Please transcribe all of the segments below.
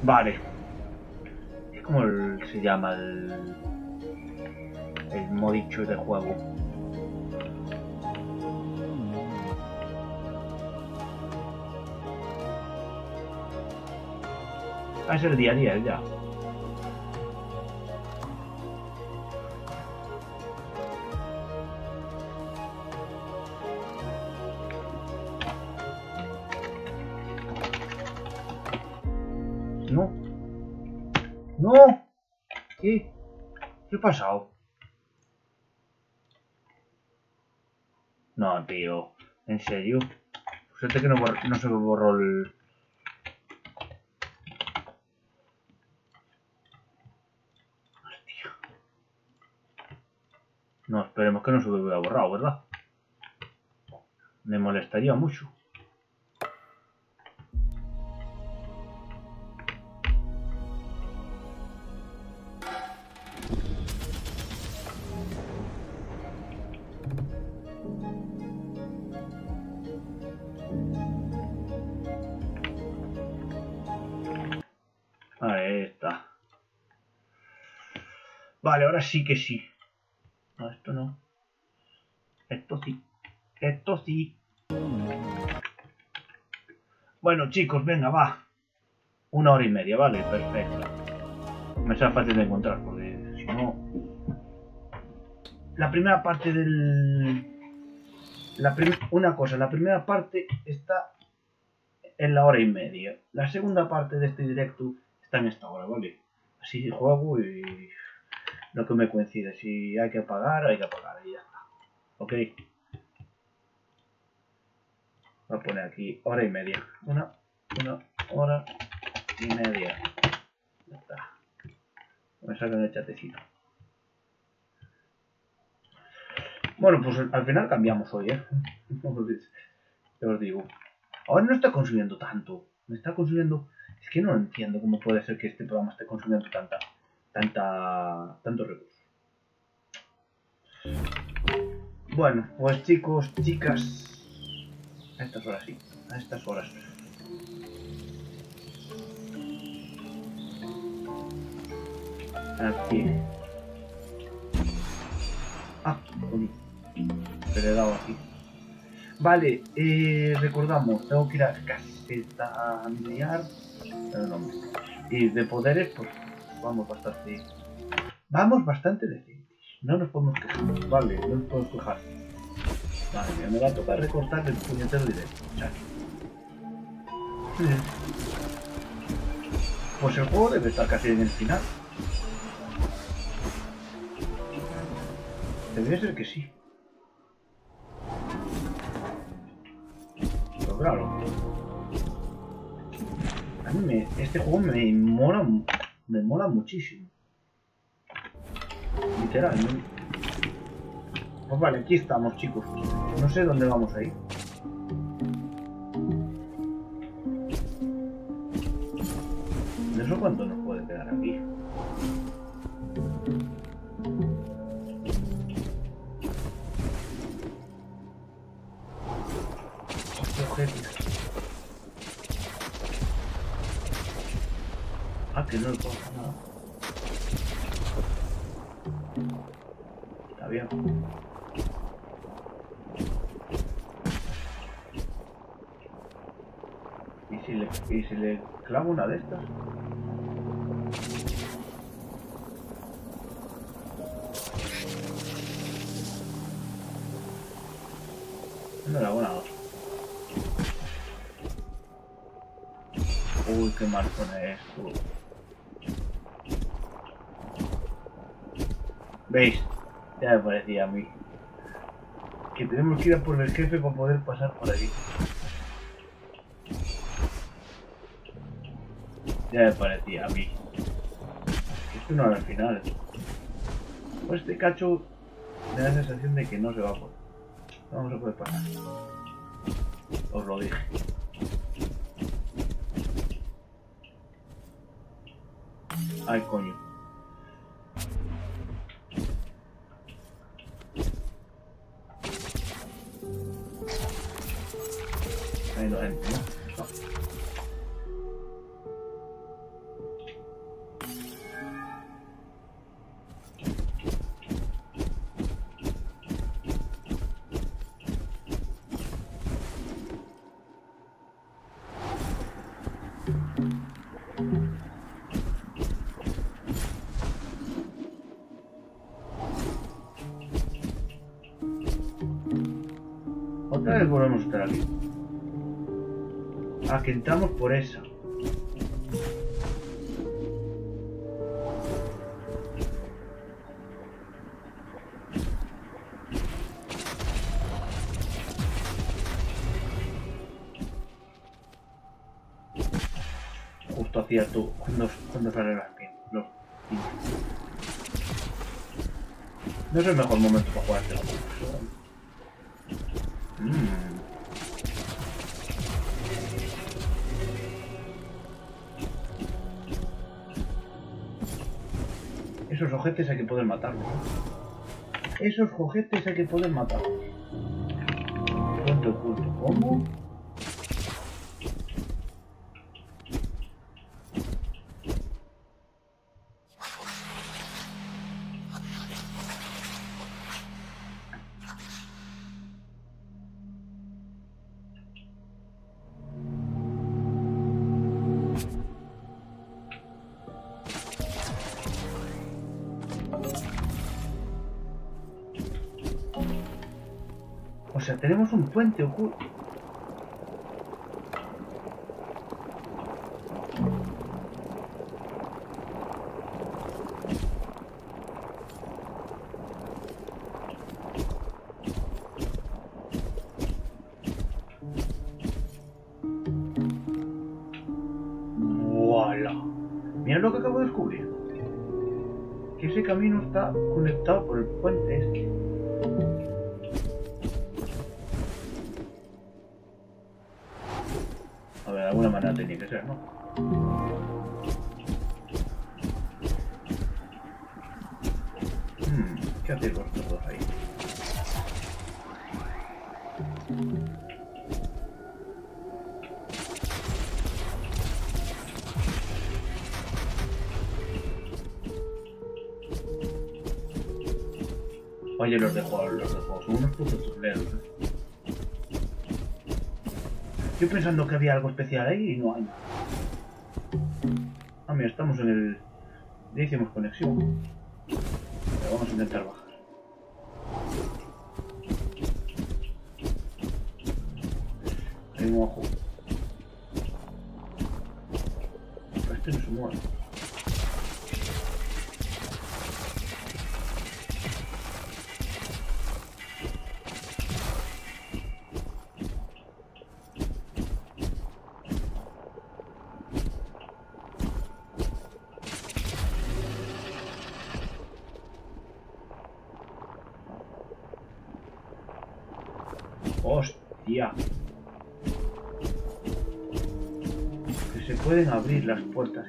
Vale. ¿Cómo se llama el modicho de juego? Es el día a día ya. No. No. ¿Qué? ¿Qué ha pasado? No, tío. ¿En serio? Fíjate que no se me borró el... Hostia. No, esperemos que no se me hubiera borrado, ¿verdad? Me molestaría mucho. Ahí está. Vale, ahora sí que sí. No, esto no. Esto sí. Esto sí. Bueno, chicos, venga, va. 1 hora y media, vale, perfecto. Me sea fácil de encontrar, porque si no... La primera parte del... Una cosa, la primera parte está en la 1 hora y media. La segunda parte de este directo está en esta hora, ¿vale? Así juego y lo que me coincide. Si hay que apagar, hay que apagar y ya está. ¿Ok? Voy a poner aquí 1 hora y media. Una 1 hora y media. Ya está. Me sacan el chatecito. Bueno, pues al final cambiamos hoy, ¿eh? Ya os digo. Ahora no está consumiendo tanto. Me está consumiendo... Es que no entiendo cómo puede ser que este programa esté consumiendo tanto recurso. Bueno, pues chicos, chicas... A estas horas sí. A estas horas. Aquí. Ah, coño. Se le he dado aquí. Vale, recordamos, tengo que ir a casetandear. Y de poderes, pues vamos bastante. Vamos bastante decentes. No nos podemos quejar. Vale, no nos podemos quejar. Madre mía, me va a tocar recortar el puñetero directo. Pues el juego debe estar casi en el final. Debería ser que sí. Pero claro. A mí este juego me mola muchísimo. Literalmente. Pues vale, aquí estamos, chicos. No sé dónde vamos a ir. No sé cuánto nos puede quedar aquí. ¿Qué objetos? Ah, que no le puedo hacer nada. Está bien. ¿Y si le clavo una de estas? No le hago nada. Uy, qué mal pone esto. ¿Veis? Ya me parecía a mí. Que tenemos que ir a por el jefe para poder pasar por allí. Ya me parecía a mí. Esto no era el final. Pues este cacho me da la sensación de que no se va a poder. No vamos a poder pasar. Os lo dije. Ay, coño. Ahí no gente, ¿no? Otra vez volvemos a estar aquí. Ah, que entramos por esa. Justo hacía tú cuando salen los pinos. No es el mejor momento para jugar este juego. Esos ojetes hay que poder matarlos. Esos ojetes hay que poder matarlos. Puente oculto. ¿Cómo? O sea, tenemos un puente oculto. ¡Voilà! Mira lo que acabo de descubrir. Que ese camino está conectado por el puente este. A ver, de alguna manera tenía que ser, ¿no? ¿Qué hacéis vosotros dos ahí? Oye, los de juego son unos putos turleros, ¿eh? Yo pensando que había algo especial ahí y no hay nada. Ah, mira, estamos en el... Ya hicimos conexión. Pero vamos a intentar bajar. Hay un ojo. Pero este no se mueve. ¡Hostia! Que se pueden abrir las puertas.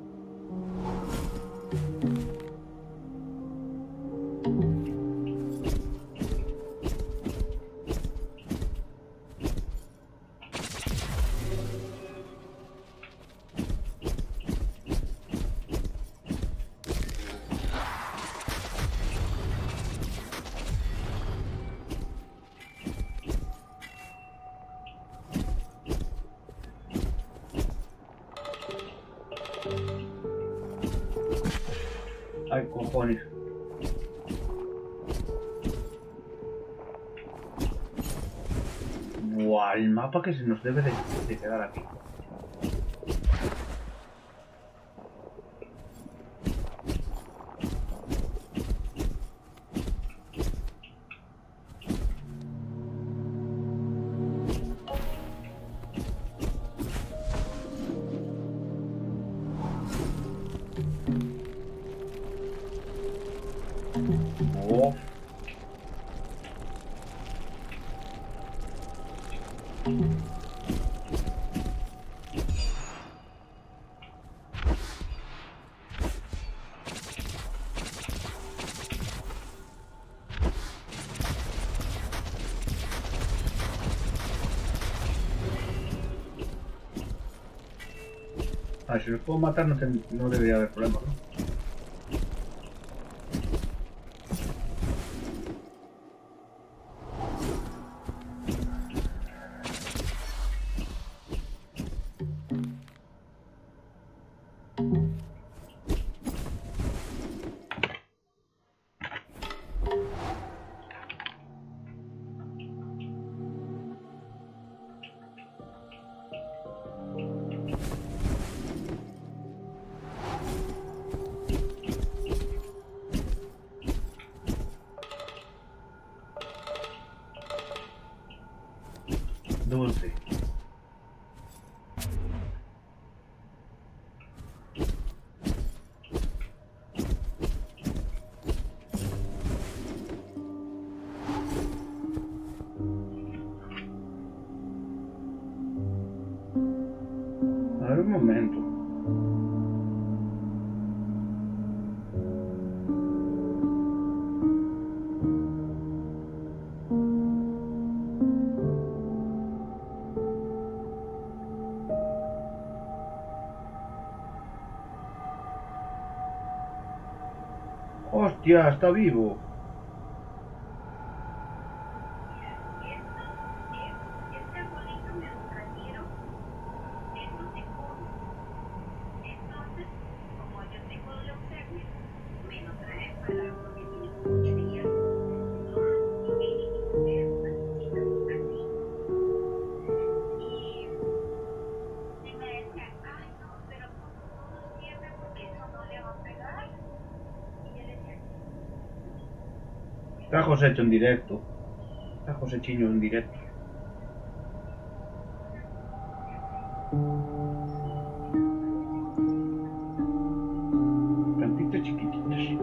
¡Ay, cojones! ¡Buah! El mapa que se nos debe de quedar aquí. Oh. A ver, si los puedo matar no debería haber problema, ¿no? Hostia, está vivo. Está Josecho en directo. Está Josechiño en directo. Plantitas chiquititas.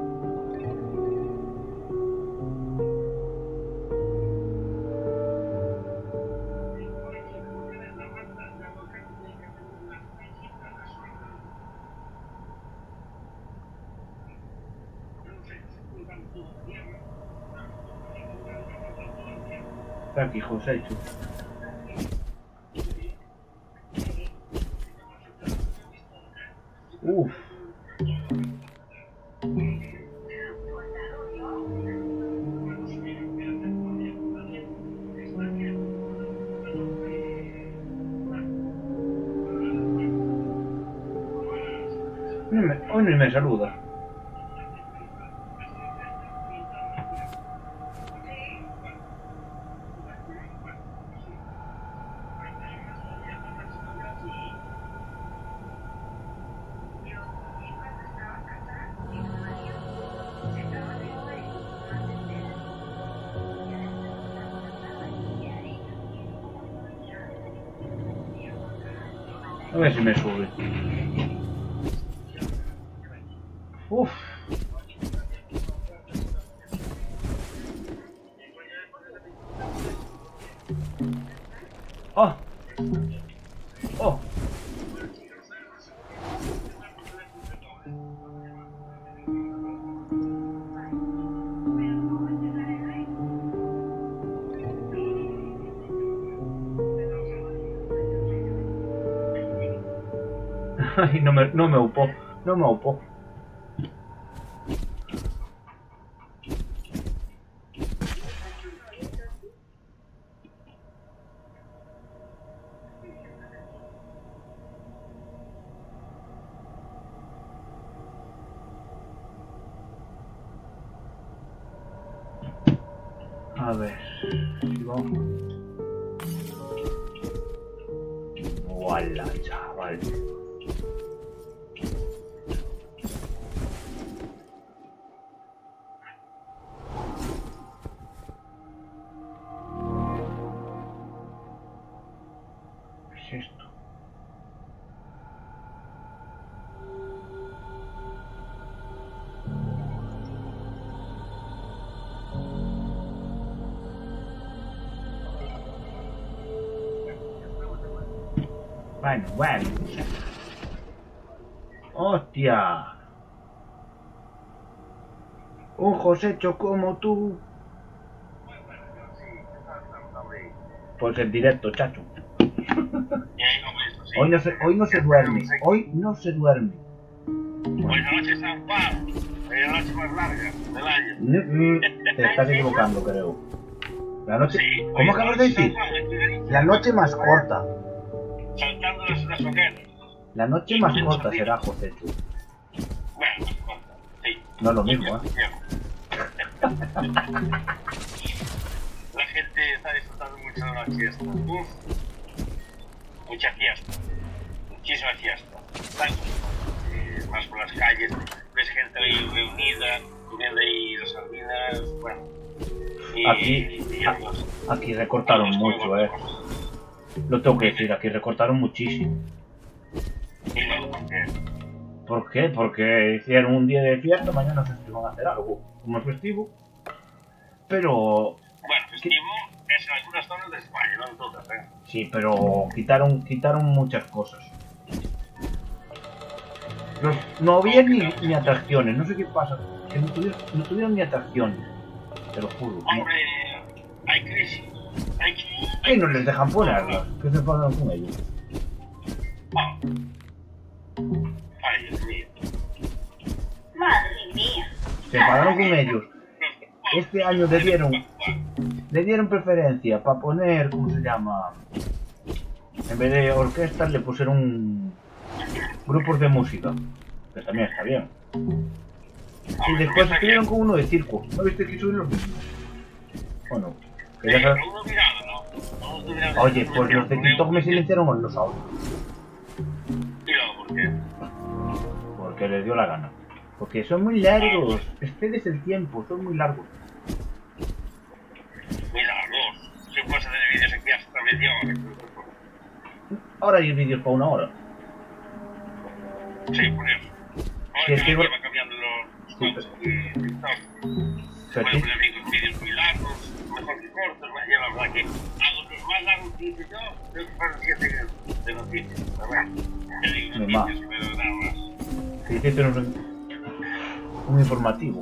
Está aquí Josecho. Uff. Hoy no me saluda. A ver si me sube. Uff. Oh. Oh. Ay, no me upó. No me upó. A ver, si vamos. ¡Hola, chaval! ¿Qué es esto? Bueno. ¡Hostia! Un Josecho como tú. Pues en directo, chacho. Hoy no se duerme. Hoy no se duerme. Hoy la noche es San Juan. Hoy es la noche más larga del año. Te estás equivocando, creo. La noche. Sí, ¿Cómo acabas de decir? La noche más corta. Saltando las hogueras. La noche más corta será, Josecho. Bueno, más corta. Sí. No es lo mismo, ¿eh? La gente está disfrutando mucho de la fiesta. Uf. Mucha fiesta. Muchísima fiesta. Más por las calles. Ves gente ahí reunida. Viendo ahí las sardinas. Bueno. Aquí recortaron mucho, Lo tengo que decir, aquí recortaron muchísimo. ¿Y luego por qué? ¿Por qué? Porque hicieron un día de fiesta, mañana se van a hacer algo, como es festivo. Pero... Bueno, festivo es en algunas zonas de España, no en todas, Sí, pero quitaron muchas cosas. No había ni atracciones, no sé qué pasa, que no tuvieron ni atracciones, te lo juro. Hombre, hay crisis. Y no les dejan ponerlas, ¿qué se pasan con ellos? Ay, Dios mío. Madre mía. Se enfadaron con ellos. Este año le dieron preferencia para poner, ¿cómo se llama? En vez de orquestas le pusieron grupos de música, que también está bien. Y después estuvieron con uno de circo. ¿No viste que subieron los mismos? ¿O no? Que ya sabes... Oye, pues los de TikTok me silenciaron los audios. ¿Y luego por qué? Porque les dio la gana. Porque son muy largos. Excedes el tiempo, son muy largos. Muy largos. Si puedes hacer vídeos aquí hasta media hora. Ahora hay vídeos para 1 hora. Sí, por eso. Ahora Es que va cambiando los coches y TikTok. Pueden poner vídeos muy largos, mejor que cortos. Ya la verdad que a los más largos que hice yo, creo que fueron 7 de noticias. ¿Verdad? Te digo noticias, pero nada más. Que hiciste un informativo. O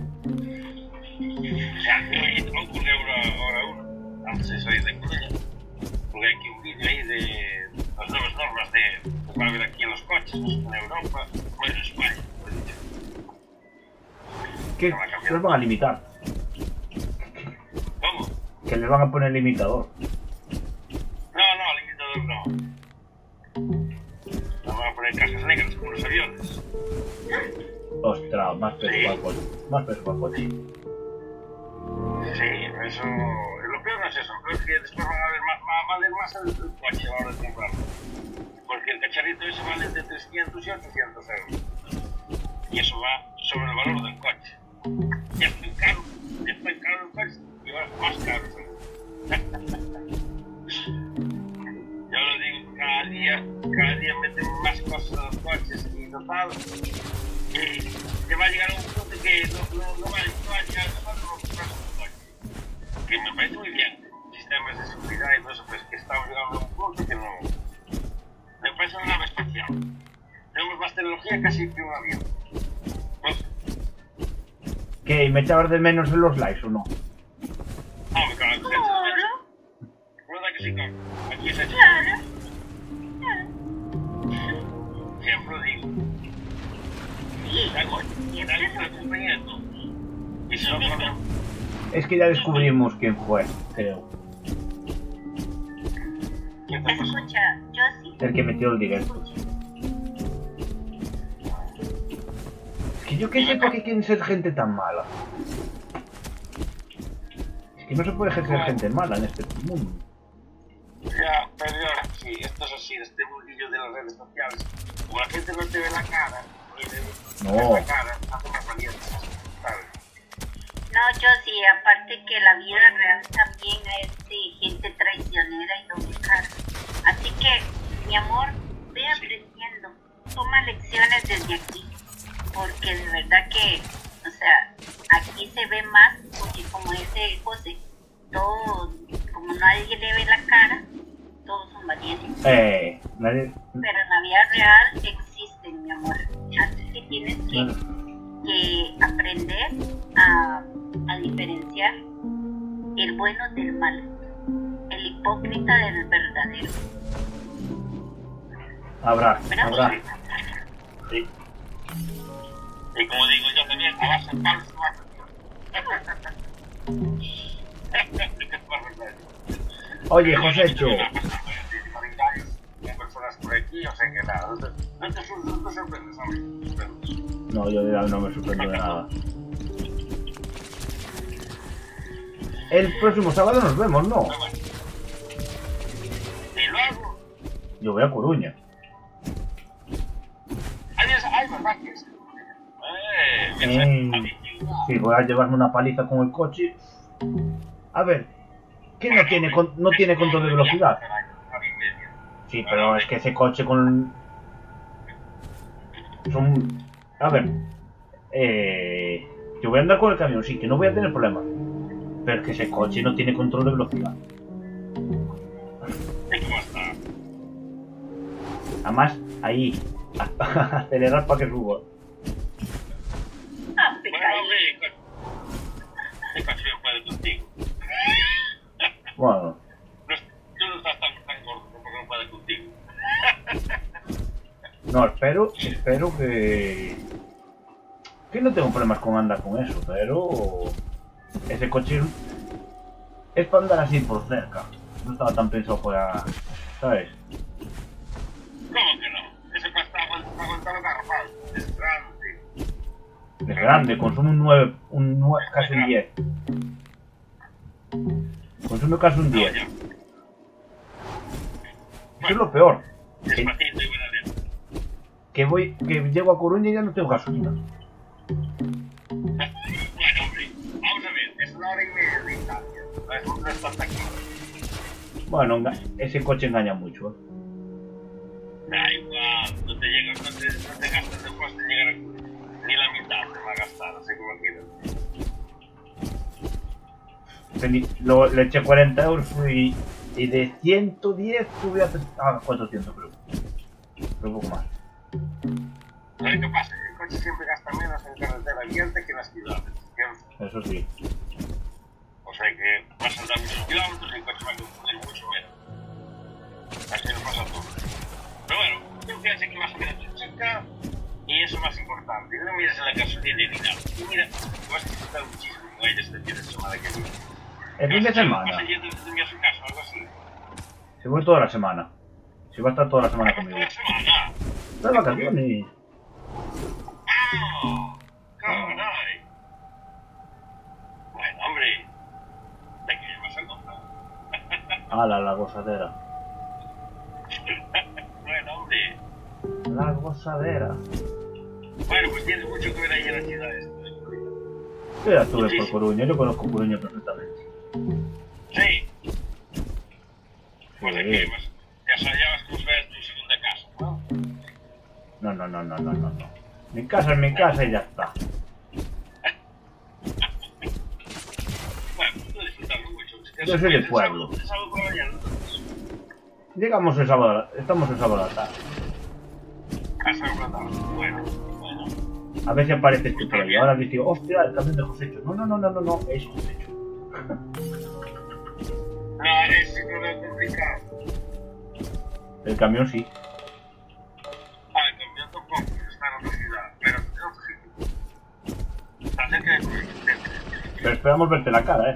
sea, ocurrió ahora uno, antes de salir de Coruña, porque hay aquí un vídeo ahí de las nuevas normas que va a haber aquí en los coches, en Europa, o en España. ¿Qué? Que los van a limitar. ¿Cómo? Que les van a poner limitador. No, limitador no. Nos van a poner cajas negras como los aviones. Ostras, más peso para el coche. Más peso para el coche. Sí, eso... Lo peor no es eso, lo peor es que después va a valer más el coche a la hora de comprarlo. Porque el cacharrito ese vale entre 300 y 800 euros. Y eso va sobre el valor del coche. Ya es tan caro el coche y ahora es más caro. Yo lo digo, cada día meten más cosas en los coches y total... que va a llegar a un punto que no va a llegar a comprar un coche. Que me parece muy bien, sistemas de seguridad y todo eso, pues que estamos llegando a un punto que no... Me parece una nave espacial. Tenemos más tecnología casi que un avión. ¿Qué? ¿Y me echabas de menos en los likes o no? No, me cago en el ¿verdad que sí, claro? Aquí es hecho. Siempre lo digo. Es que ya descubrimos quién fue, creo. Escucha, yo sí. El que metió el directo. Es que yo qué sé por qué quieren ser gente tan mala. Es que no se puede ser gente mala en este mundo. Ya, pero sí, esto es así, este mundillo de las redes sociales. Como la gente no te ve la cara, no. La cara, hace más valiente, ¿sabes? No, yo sí, aparte que la vida real también es de gente traicionera y doble cara. Así que, mi amor, ve aprendiendo, toma lecciones desde aquí, porque de verdad que, o sea, aquí se ve más, porque como dice José, todo, como nadie le ve la cara, todos son valientes. Nadie... Pero en la vida real existen, mi amor, así que tienes que aprender a diferenciar el bueno del malo, el hipócrita del verdadero. Habrá. Sí. Y como digo yo también, a base de palos Oye, Josécho. Hay personas por aquí, o sea que nada, no te sorprendes, ¿sabes? No, yo no me sorprendo de nada. El próximo sábado nos vemos, ¿no? Y luego... Yo voy a Coruña. Ay, ¿verdad que es? Sí, voy a llevarme una paliza con el coche. A ver, ¿qué no tiene control de velocidad? Sí, pero es que ese coche con... A ver, yo voy a andar con el camión, sí, que no voy a tener problemas. Pero es que ese coche no tiene control de velocidad. Además, ahí, acelerar para que suba. Bueno. Tú no estás tan gordo porque no puedes contigo. No, espero que Que no tengo problemas con andar con eso, pero... Ese coche es para andar así por cerca. No estaba tan pensado para... ¿Sabes? ¿Cómo que no? Ese coche está aguantando garrafal. Es grande. Es grande, consume un 9, casi un 10. Consume casi un 10. Ya. Eso es lo peor. Despacito y buena letra. Que llego a Coruña y ya no tengo gasolina. Bueno, hombre, vamos a ver, es 1 hora y media de distancia. No es hasta aquí. Bueno, ese coche engaña mucho. Da igual, no te gastas después de llegar ni la mitad te va a gastar, así como quieras. Le eché 40 euros y de 110 tuve a 400 creo. Pero un poco más. ¿Sabes qué pasa? El coche siempre gasta menos en carretera abierta que en las ciudades. Eso sí. O sea que vas a andar muchos kilómetros y el coche va a consumir mucho menos. Así nos pasa a todos. Pero bueno, tú piensas que vas a mirar tu chica y eso es más importante. No mires en la gasolina ni nada. Y mira, vas a disfrutar muchísimo con ella este fin de semana que viene. El fin de semana. ¿Vas a ir de su casa o algo así? Se voy toda la semana. Se va a estar toda la semana ¿Vas conmigo. toda la semana? De vacaciones. ¡Oh! ¡Caray! Bueno, hombre. ¿De qué vas a contar? Ala, la gozadera. Bueno, hombre. La gozadera. Bueno, pues tienes mucho que ver ahí en la ciudad esta. Yo ya estuve por Coruña, yo conozco Coruña perfectamente. Sí. Pues Sí. aquí vas. Ya vas como si fueras tu segunda casa, ¿no? No. Mi casa es mi casa y ya está. Bueno, pues tú disfrutarlo mucho. Yo soy del pueblo. El sábado por la mañana. Llegamos el sábado, estamos el sábado a la tarde. Casa de plata. Bueno. A ver si apareces tú por ahí. Ahora digo, hostia, el camión de Josécho. No, es Josécho. No, es no es complicado. El camión sí. El camión tampoco, está en otra ciudad, pero en otro sitio. Está cerca de Coruña. Pero esperamos verte la cara,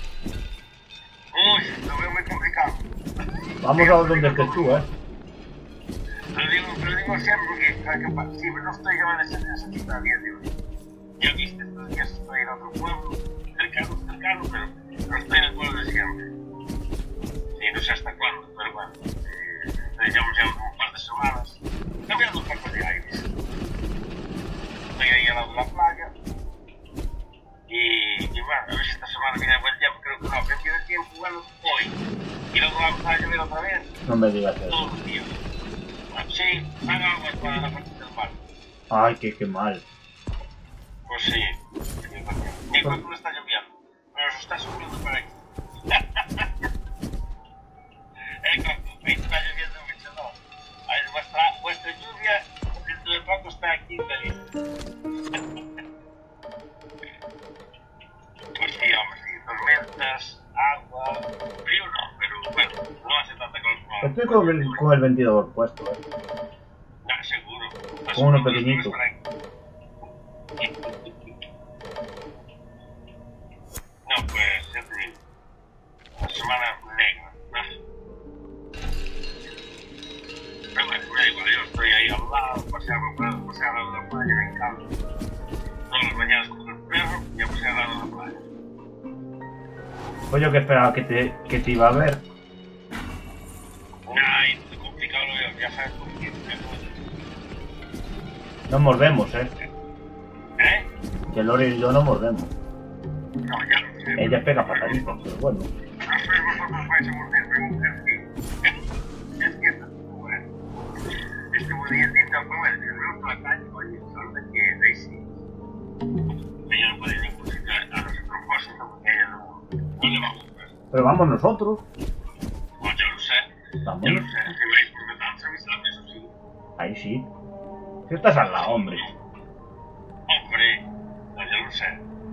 Uy, lo veo muy complicado. Vamos a donde estés tú, Lo digo siempre porque, siempre no estoy yo en esa ciudad a día de hoy. Ya viste, estos días estoy en otro pueblo, cercano, pero no estoy en el pueblo de siempre. Sí, no sé hasta cuándo, pero bueno. Llevamos ya un par de semanas. Cambiando un poco de aires. Estoy ahí al lado de la playa. Y bueno, a ver si esta semana viene buen tiempo. Creo que no, que tiene tiempo bueno hoy. Y luego vamos a llover otra vez. No me digas eso. Todos los días. Sí, haga algo para la parte del mar. Ay, qué mal. Pues sí. Mi cuerpo no está lloviendo, pero se está subiendo para aquí. Ahí está lloviendo mucho, ¿no? Vuestra lluvia dentro de poco está aquí en Galicia. Pues sí, hombre, sí, tormentas, agua, frío no, pero bueno, no hace tanta calor como ahora. Estoy con el ventilador puesto, Seguro. Con uno pequeñito. No, pues, ya te digo. Una semana negra, ¿no? Pero bueno, me da igual, yo estoy ahí al lado, paseando a la playa, me encanta. Todas las mañanas con el perro y a pasear al lado de la playa. Pues yo que esperaba que te iba a ver. Ay, es complicado lo veo, ya sabes por qué. No mordemos, ¿Eh? Que Lore y yo no mordemos. No, ya lo sé. Ella pega pataditas, pero bueno. No soy vosotros vais a morder, pero mujer sí. Es que bueno. Este día intenta comer, si vemos por la calle, oye, solo de que Daisy. Ella no puede ir a ningún sitio a nuestro propósito, porque ella no le va a gustar. Pero vamos nosotros. Pues yo lo sé. Vamos. Yo lo sé. Si vais por metanza, avisadme, eso sí. Ahí sí. Si estás al lado, hombre. Hombre, no, yo lo sé.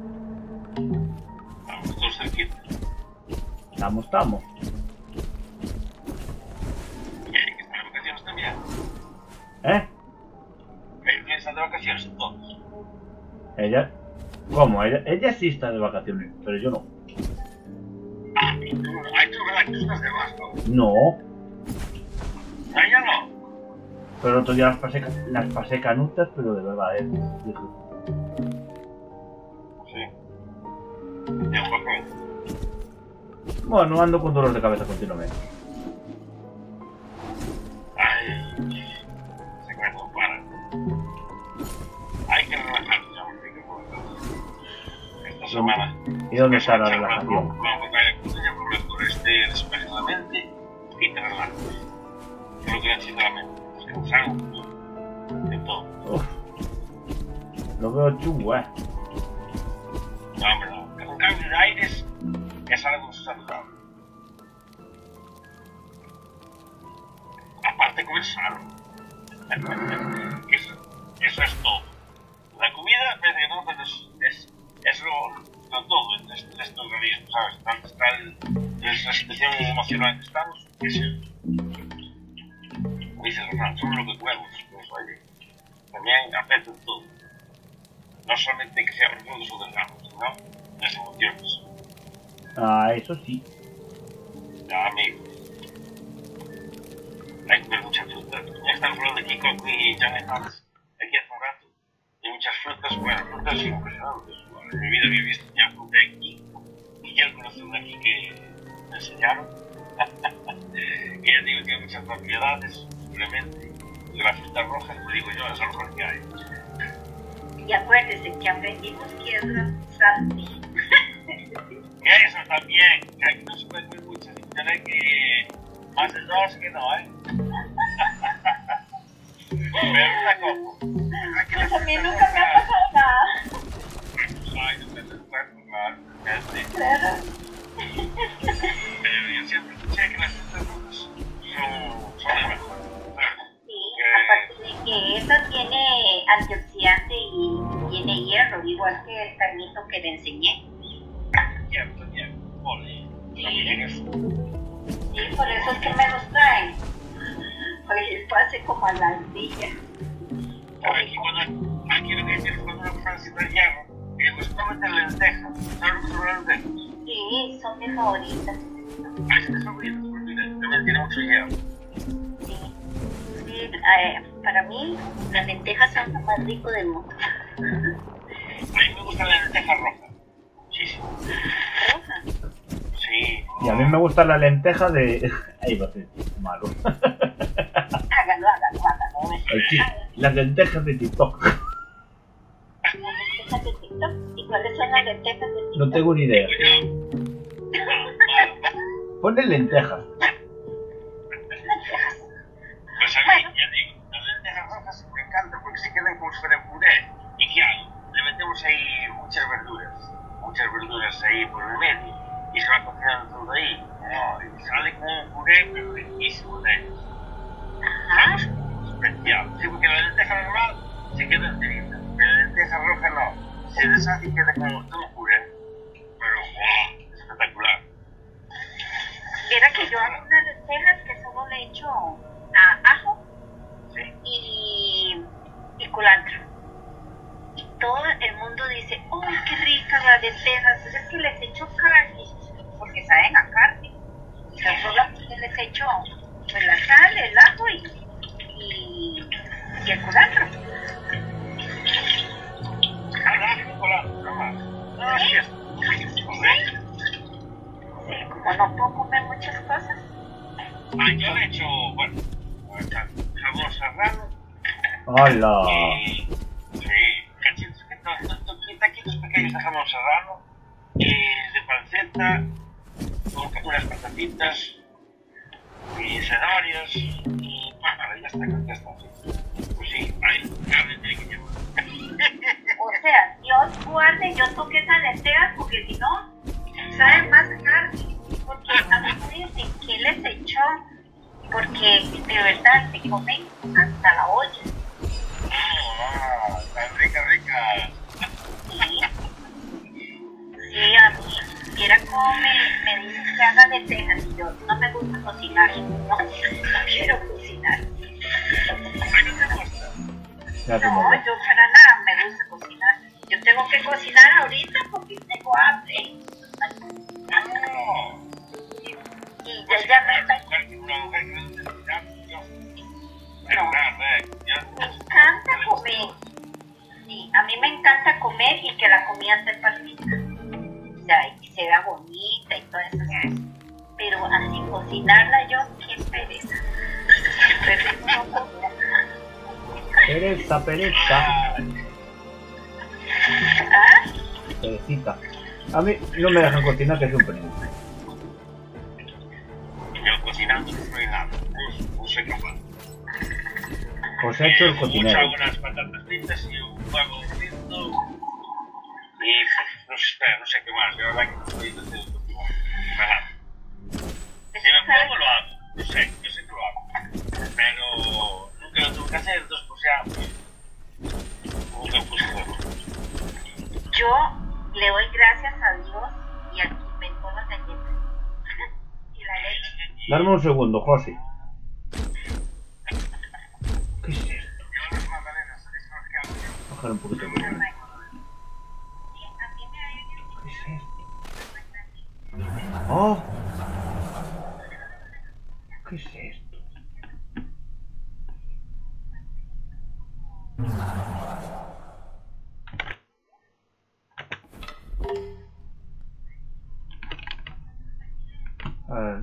Vamos todos cerquitos. Estamos. Y hay que estar de vacaciones también. ¿Eh? Hay que estar de vacaciones todos. Ella... ¿Cómo? Ella sí está de vacaciones, pero yo no. Ah, y tú, ay, tú, ¿verdad? Que tú estás de más, ¿no? No. Ah, yo no. Pero el otro día las pasé canutas, pero de verdad, Sí. Yo un poco. Bueno, ando con dolor de cabeza continuamente. Ay, se me compara. Hay que relajarse, ya me digo por esta semana. ¿Y dónde está la relajación? Vamos a hablar por este despeje de la mente y te relajas. Es lo que necesita la mente. Descansar un poco de todo. Uf. Lo veo chungo, No, hombre, no. Un cambio de aires es algo saludable. Aparte comer sano. Eso es todo. La comida, parece que no, pero es lo todo en este organismo, ¿sabes? Tanto está la situación emocional que estamos, que es como dices, Ronald, somos lo que comemos, también afecta todo. No solamente que seamos gordos o delgados, sino las emociones. Ah, eso sí. Ya, amigo. Hay que comer mucha fruta. Ya estamos hablando aquí con mi Jan Hernández, aquí hace un rato. Hay muchas frutas, bueno, frutas impresionantes. En mi vida había visto ya fruta aquí. Y ya conocí una aquí que me enseñaron. Y ya digo que hay muchas propiedades, simplemente. De las frutas rojas, me digo yo, las rojas que hay. Y acuérdese que aprendimos que es la salvi. Eso también, que aquí no se puede comer muchas, sin tener que más de dos que no, Pero una cosa. Pues a mí nunca me ha pasado nada. Ay, no me recuerdo, claro. Claro. Pero yo siempre escuché que las frutas rojas son las mejores. Sí, aparte de que esta tiene antioxidante y tiene hierro, igual que el carnito que le enseñé. Cierto, ole. Sí, por eso es que me los traen. Porque pase como a la ardilla. Aquí lo que decimos cuando una Francia de hierro, pues comen de lentejas. ¿Sabes lo que son las lentejas? Sí, son mis favoritas. Ah, son mis favoritas, porque también tiene mucho hierro. Sí. Sí, para mí, las lentejas son lo más rico del mundo. A mí me gusta la lenteja roja. Muchísimo. ¿Roja? Sí. Y a mí me gusta la lenteja de... Ahí va a ser malo. Hágalo. Las lentejas de TikTok. ¿Las lentejas de TikTok? ¿Y cuáles son las lentejas de TikTok? No tengo ni idea. Ponle lentejas. Lentejas. Pues a mí, ya digo, las lentejas rojas me encantan porque se quedan como si fuera puré. ¿Y qué hago? Le metemos ahí muchas verduras ahí por el medio. Y se va cocinando todo ahí. Y sale como un puré, pero riquísimo de ellos. Ajá. Especial. Sí, porque la lenteja normal se queda enterita. Pero la lenteja roja no. Se deshace y queda como todo puré. Pero wow, espectacular. Era que yo hago unas lentejas que solo le echo a ajo, Sí. y culantro. Y todo el mundo dice, ¡ay, qué ricas las lentejas! Pues es que les echo carne, porque saben a carne. Yo solamente les echo pues, la sal, el ajo y el culantro. No más. No, sí es. Correcto. Sí, como no puedo comer muchas cosas. Ah, yo le he hecho, bueno, jabón serrano. ¡Hala! Sí, taquitos pequeños de jamón serrano, de panceta, con unas patatitas, y cenarios, y ya está. Pues sí, hay carne tiene que llevar. O sea, Dios guarde, yo toqué esas lentejas porque si no, sabe más carne. Porque a mí me dicen que les echó, porque de verdad se comen hasta la olla. Tan rica. Sí, a mí, viera cómo me dicen que haga lentejas y yo no me gusta cocinar, no quiero cocinar. ¿No te gusta? Ya te No, muevo. yo para nada me gusta cocinar. Yo tengo tengo que cocinar ahorita porque tengo hambre. Y ya me está... No, me encanta comer. Sí, a mí me encanta comer y que la comida sepa rica. O sea, y que sea bonita y todas esas cosas. Pero así cocinarla yo, qué pereza. Qué pereza no comer. Pereza, pereza. ¿Ah? Perecita. A mí no me dejan cocinar, que es un peligro. Yo cocinando no soy nada. No soy capaz. Pues he hecho el cocinero. Mucho unas patatas fritas y un huevo frito. Y no sé qué más. De verdad que no estoy haciendo cocinar. Nada. Si me pongo lo hago. Yo sé que lo hago. Pero nunca lo tengo que hacer, entonces pues ya. Nunca me puse a hacerlo. Yo le doy gracias a Dios y al que inventó las galletas. Y la leche. Darme un segundo, José. ¿Qué es esto? Yo las magdalenas, eso es lo que hago yo. Bajar un poquito el volumen. A mí me ha ¿Qué es esto? ¡Oh! ¿Qué es esto? A ver.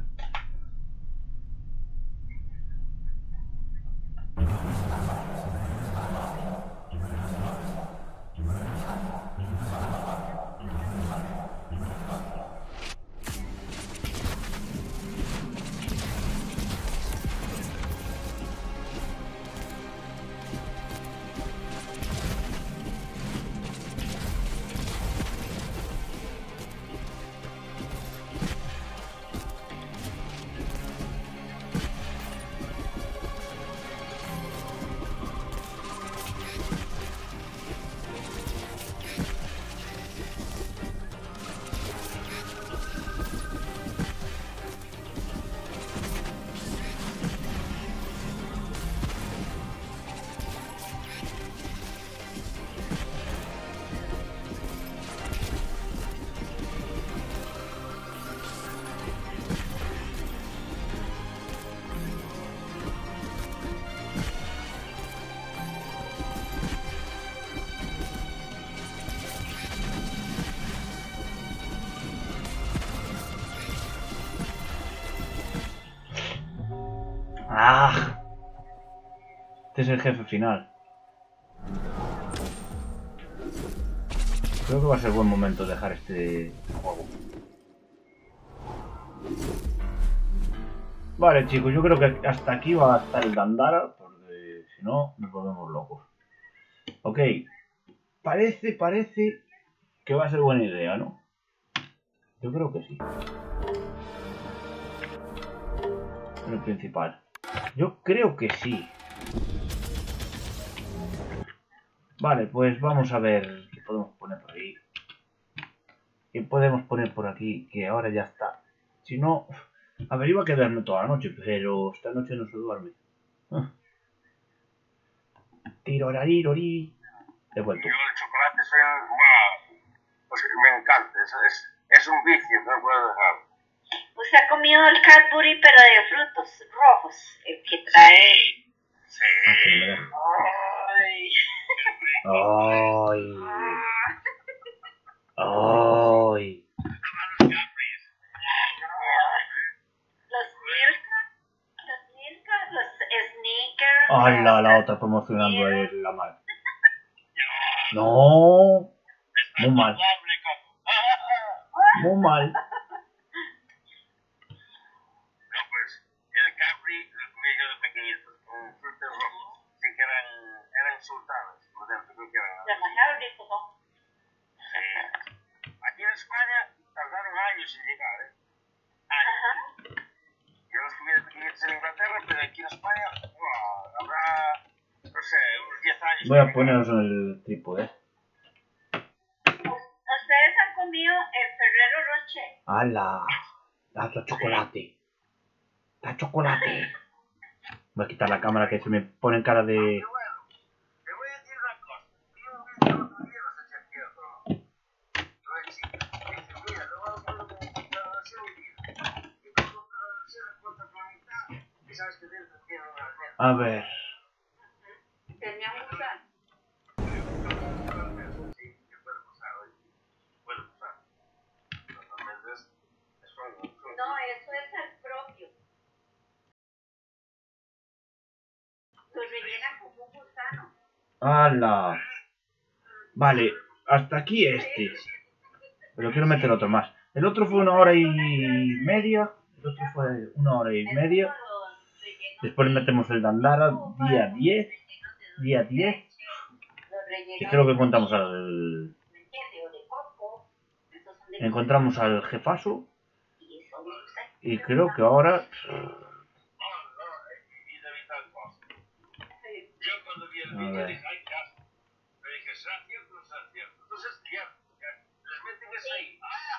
¡Ah! Este es el jefe final. Creo que va a ser buen momento dejar este juego. Vale, chicos, yo creo que hasta aquí va a estar el Dandara, porque si no, nos volvemos locos. Ok. Parece que va a ser buena idea, ¿no? Yo creo que sí. En el principal. Yo creo que sí. Vale, pues vamos a ver qué podemos poner por ahí. ¿Qué podemos poner por aquí? Que ahora ya está. Si no... A ver, iba a quedarme toda la noche, pero esta noche no se duerme. Tirorarirorí. He vuelto. Yo el chocolate soy pues me encanta, es un vicio, no puedo dejar. Usted ha comido el Cadbury, pero de frutos rojos, el que trae... Sí. Ay. Ay. Ay. Los Snickers. ¡Hala! La otra promocionando la mal. No. Muy mal. Muy mal. No, pues, el Capri lo comí yo de pequeñito, con frutos rojos. Sí que eran sultanas, por dentro, creo que eran. Demasiado rico, ¿no? Sí. Aquí en España tardaron años en llegar, ¿eh? Años. Ajá. Yo los comí de pequeñitos en Inglaterra, pero aquí en España habrá, no sé, unos 10 años. Voy a poneros en el trípode. ¿Ustedes han comido el Ferrero Rocher? ¡Hala! ¡Da chocolate! ¡Da chocolate! Voy a quitar la cámara que se me pone en cara de... Te voy a decir una cosa. Yo vi el otro día, no sé si es cierto o A ver. Tenía un gusano. Sí, que puede pasar, oye. Puede pasar. Normalmente es un... No, eso es el propio. Lo rellenan como un gusano. ¡Hala! Vale, hasta aquí este. Pero quiero meter otro más. El otro fue 1 hora y media. El otro fue 1 hora y media. Después metemos el Dandara, día 10. Día 10. Y creo que encontramos al... Encontramos al jefazo. Y creo que ahora... Yo cuando vi el vídeo dije, ay, caso. Pero dije, ¿será cierto o no será cierto? Entonces, claro, les meten eso ahí. ¡Ah!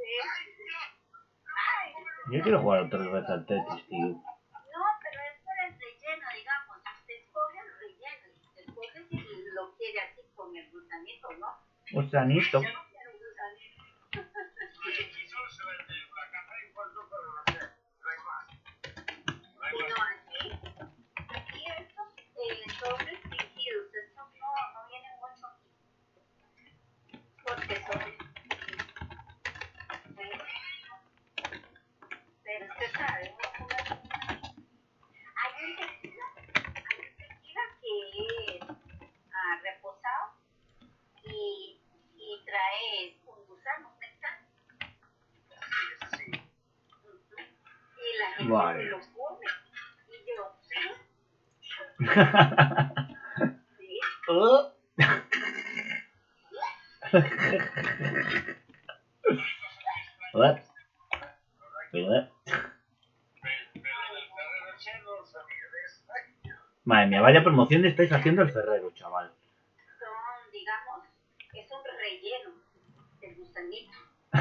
Yo quiero jugar otra vez al Tetris, tío. No, pero es por el relleno, digamos. Usted escoge el relleno. Escoge si lo quiere así con el gusanito, ¿no? Gusanito. Yo no quiero gusanito. Y solo se vende una caja y cuarto, pero no sé, no hay más. No hay Y más. no, aquí estos son restringidos. Estos no vienen mucho aquí. Porque son... Pero usted sabe, uno come... Hay un tequila que es reposado y trae un gusano, ¿está? Sí. Y la gente Vale. se lo come. Y yo, sí. What? What? Pero el Ferrero Rocher no lo sabía, ¿ves? Ay, Madre mía, vaya promoción estáis haciendo el Ferrero, chaval. Son, digamos, es un relleno del gusanito. Y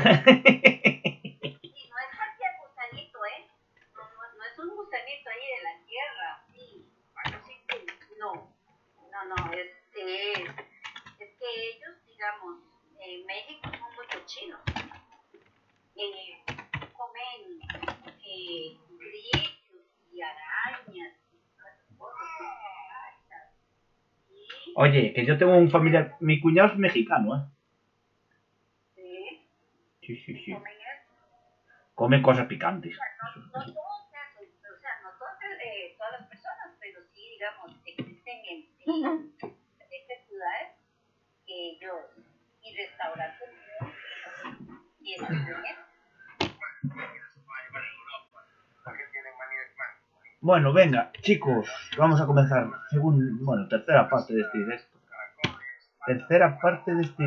no es cualquier gusanito, ¿eh? No es un gusanito ahí de la tierra, sí. Así que no, es que ellos, digamos, en México son muy cochinos. Comen grillos y arañas y todas esas cosas. Sí, Oye, que yo tengo un familiar... Mi cuñado es mexicano, ¿eh? sí, Sí, sí, sí. comen eso. Come cosas picantes. No todos, o sea, no todas las personas, pero sí, digamos, existen en diferentes ciudades y restaurantes y eso es bien. Bueno, venga, chicos, vamos a comenzar tercera parte de este directo. Tercera parte de este